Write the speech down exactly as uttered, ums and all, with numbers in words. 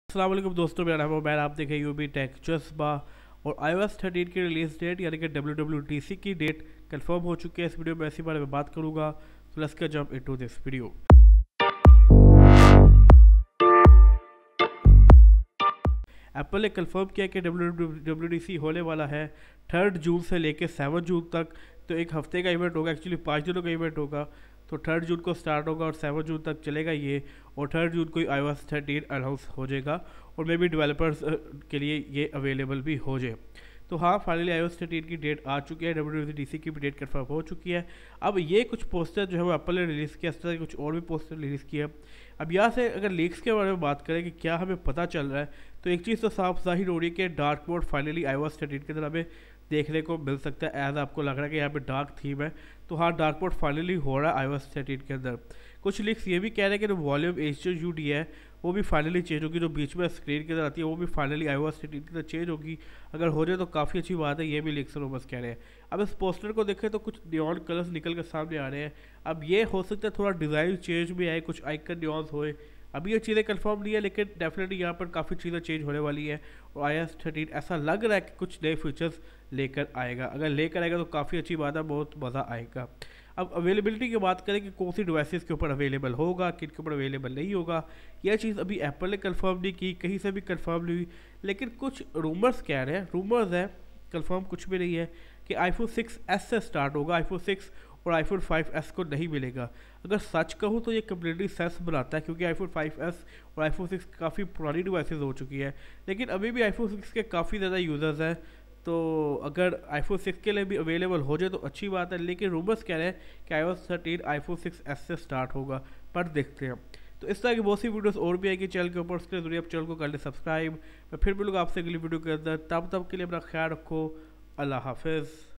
अस्सलाम वालेकुम दोस्तों, मेरा नाम है उमैर। आप देखें यूबी टेक जज्बा। और iOS थर्टीन की रिलीज डेट यानी कि डब्ल्यू डब्ल्यू डी सी की डेट कंफर्म हो चुकी है। इस वीडियो में इसी बारे में बात करूंगा। तो let's get jump into this video. Apple ने कंफर्म किया कि डब्ल्यू डब्ल्यू डी सी होने वाला है थर्ड जून से लेकर सेवन जून तक। तो एक हफ्ते का इवेंट होगा, एक्चुअली पाँच दिनों का इवेंट होगा। तो थर्ड जून को स्टार्ट होगा और सेवन जून तक चलेगा ये। और थर्ड जून को iOS थर्टीन अनाउंस हो जाएगा और मे बी डेवलपर्स के लिए ये अवेलेबल भी हो जाए। तो हाँ, फाइनली iOS थर्टीन की डेट आ चुकी है, डब्ल्यू डब्ल्यू डी सी की भी डेट कंफर्म हो चुकी है। अब ये कुछ पोस्टर जो है वो एप्पल ने रिलीज़ किया, इस तरह के कुछ और भी पोस्टर रिलीज़ किया। अब यहाँ से अगर लीक्स के बारे में बात करें कि क्या हमें पता चल रहा है, तो एक चीज़ तो साफ जाहिर हो रही है कि dark mode finally iOS thirteen के अंदर हमें देखने को मिल सकता है। एज आपको लग रहा है कि यहाँ पे डार्क थीम है, तो हाँ, डार्क मोड फाइनली हो रहा है iOS थर्टीन के अंदर। कुछ लीक्स ये भी कह रहे हैं कि जो वॉल्यूम एच यू डी है वो भी फाइनली चेंज होगी, जो बीच में स्क्रीन के अंदर आती है वो भी फाइनली iOS थर्टीन के अंदर चेंज होगी। अगर हो जाए तो काफ़ी अच्छी बात है, ये भी लीक्स बस कह रहे हैं। अब इस पोस्टर को देखें तो कुछ नियॉन कलर्स निकल कर सामने आ रहे हैं। अब ये हो सकता है थोड़ा डिज़ाइन चेंज भी आए, कुछ आइकन नियॉन्स होए। अभी ये चीज़ें कंफर्म नहीं है, लेकिन डेफिनेटली यहाँ पर काफ़ी चीज़ें चेंज होने वाली है। और iOS थर्टीन ऐसा लग रहा है कि कुछ नए फीचर्स लेकर आएगा। अगर लेकर आएगा तो काफ़ी अच्छी बात है, बहुत मज़ा आएगा। अब अवेलेबिलिटी की बात करें कि कौन सी डिवाइसेस के ऊपर अवेलेबल होगा, किन के ऊपर अवेलेबल नहीं होगा, यह चीज़ अभी एप्पल ने कंफर्म नहीं की, कहीं से भी कंफर्म नहीं हुई। लेकिन कुछ रूमर्स कह रहे हैं, रूमर्स है, कंफर्म कुछ भी नहीं है, कि आईफोन सिक्स एस से स्टार्ट होगा, आईफोन सिक्स और आईफोन फाइव एस को नहीं मिलेगा। अगर सच कहूँ तो ये कम्प्लीटली सेंस बनाता है, क्योंकि आईफोन फाइव एस और आईफोन सिक्स काफ़ी पुरानी डिवाइसेस हो चुकी है। लेकिन अभी भी आईफोन सिक्स के काफ़ी ज़्यादा यूज़र्स हैं। तो अगर आईफोन सिक्स के लिए भी अवेलेबल हो जाए तो अच्छी बात है। लेकिन रूमर्स कह रहे हैं कि iOS thirteen iPhone six S से स्टार्ट होगा, पर देखते हैं। तो इस तरह की बहुत सी वीडियोस और भी आएगी चैनल के ऊपर, उसके जरिए आप चैनल को कर ले सब्सक्राइब। मैं फिर मिलूंगा आपसे अगली वीडियो के अंदर, तब तब के लिए अपना ख्याल रखो। अल्लाह हाफिज़।